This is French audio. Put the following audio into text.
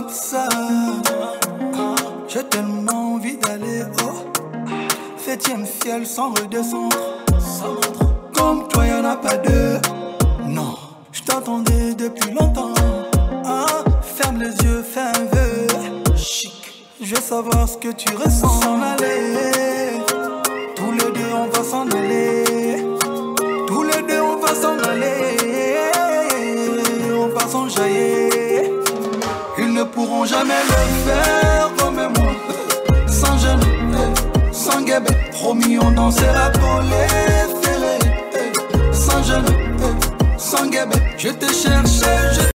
ça. J'ai tellement envie d'aller au 7e ciel sans redescendre. Comme toi y'en a pas deux. Non, je t'attendais depuis longtemps. Ferme les yeux, fais un vœu. Chic, je veux savoir ce que tu ressens. S'en aller, tous les deux on va s'en aller. Tous les deux on va s'en aller. On va s'enjailler. Ils ne pourront jamais le faire comme moi. Sans gêne, sans guébé. Promis on dansera pour les ferrés. Sans gêne, sans guébé. Je te cherchais.